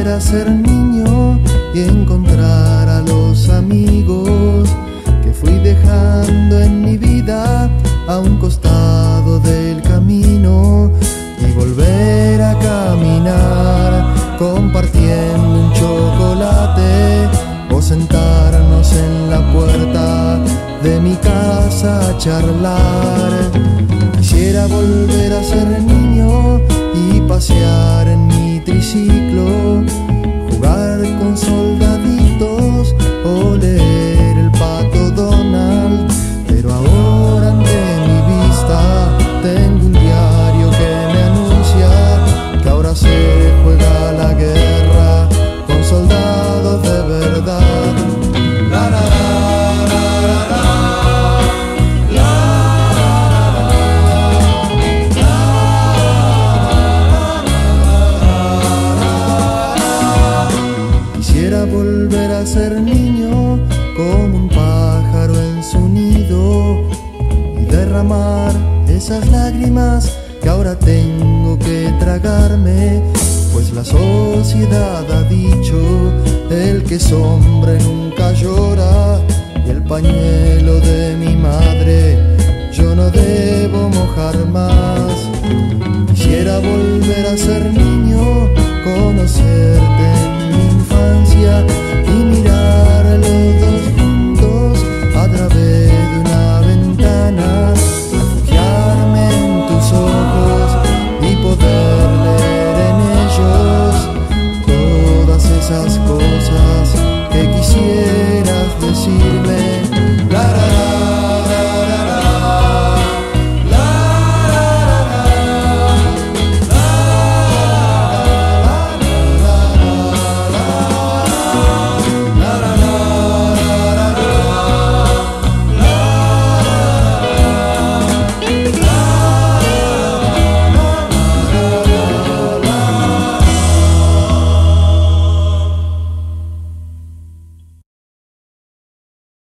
volver a ser niño y encontrar a los amigos que fui dejando en mi vida a un costado del camino, y volver a caminar compartiendo un chocolate o sentarnos en la puerta de mi casa a charlar. Quisiera volver a ser niño y pasear en mi triciclo, jugar con soldaditos o leer el Pato Donald. Pero ahora ante mi vista tengo un diario que me anuncia que ahora se juega la guerra con soldados de verdad. La, la, volver a ser niño como un pájaro en su nido y derramar esas lágrimas que ahora tengo que tragarme, pues la sociedad ha dicho el que es hombre nunca llora, y el pañuelo de mi madre yo no debo mojar más. Quisiera volver a ser niño, conocerte en mi infancia y mirar a los dos juntos a través de una ventana, refugiarme en tus ojos y poder leer en ellos todas esas cosas